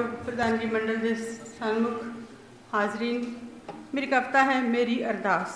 सत्कारयोग प्रधानगी मंडल के सन्मुख हाजरीन, मेरी कविता है मेरी अरदास।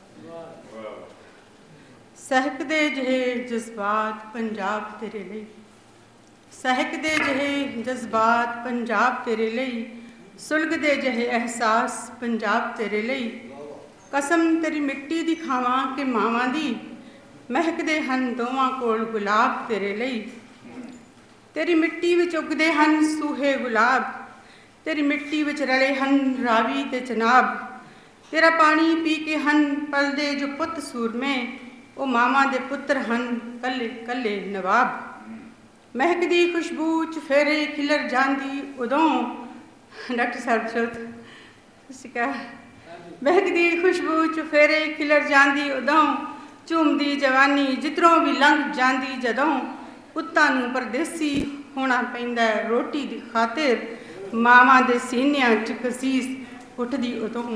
सहकदे जिहे जज्बात पंजाब तेरे लिए, सहकदे जिहे जज्बात पंजाब तेरे लिए, सुलगदे जिहे एहसास पंजाब तेरे लिए। कसम तेरी मिट्टी दी खावां के मावां दी, महकदे हन दोवां कोल गुलाब तेरे लिए। तेरी मिट्टी विच उगदे हन सूहे गुलाब, तेरी मिट्टी विच रले हन रावी ते चनाब। तेरा पानी पी के हन पलदे जो पुत सूरमे, ओ मामा दे पुत्र हन कल्ले कल्ले नवाब। महकदी खुशबू च फेरे खिलर जांदी उदों, डॉक्टर साहब श्रोत महकदी खुशबू च फेरे खिलर जांदी उदों, झूमदी जवानी जिधरों भी लंघ जांदी जदों। पुत्तां नूं परदेसी होना पैंदा रोटी दी खातिर, मावां दे सीनियां च कसीस उठदी उदों।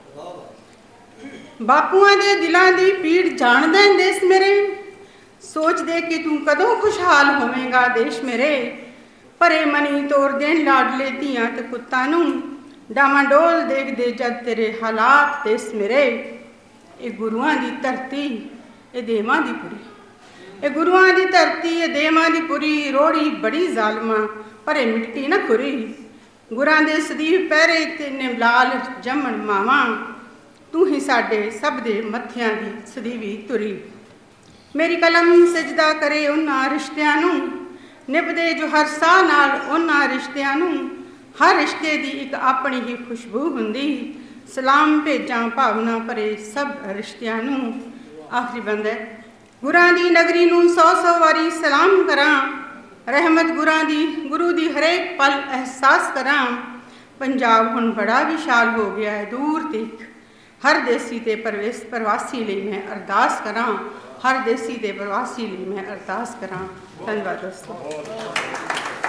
बापुआं दे दिलां दी पीड़ जाणदा है देश मेरे, सोच दे कि तू कदों खुशहाल होवेगा देश मेरे। भरे मनी तोड़ देन लाडले धीआं ते पुत्तां नूं, डामाडोल देखदे जद तेरे हालात देश मेरे। ए गुरुआं दी धरती ए देवां दी पुरी, ए गुरुआं दी धरती ए देवां दी पुरी। रोड़ी बड़ी जालमा पर मिट्टी न खुरी, गुरां दे सदीव पैरे ते ने लाल जमन मावां। तू ही साडे सब दे मत्थियां दी सदीवी तुरी। मेरी कलम सजदा करे उन्हां रिश्तियां नूं, निभदे जो हर साह नाल उन्हां रिश्तियां नूं। हर रिश्ते दी एक अपनी ही खुशबू हुंदी, सलाम भेजां भावना भरे सब रिश्तियां नूं। आखिरी बंद है, गुरां दी नगरी नूं 100 वारी सलाम करां, रहमत गुरु दी हरेक पल एहसास करां। पंजाब हुण बड़ा विशाल हो गया है दूर तक, हर देसी ते प्रवासी लिए मैं अरदास करां, हर देसी ते प्रवासी लिए मैं अरदास करां। धन्यवाद दोस्तों।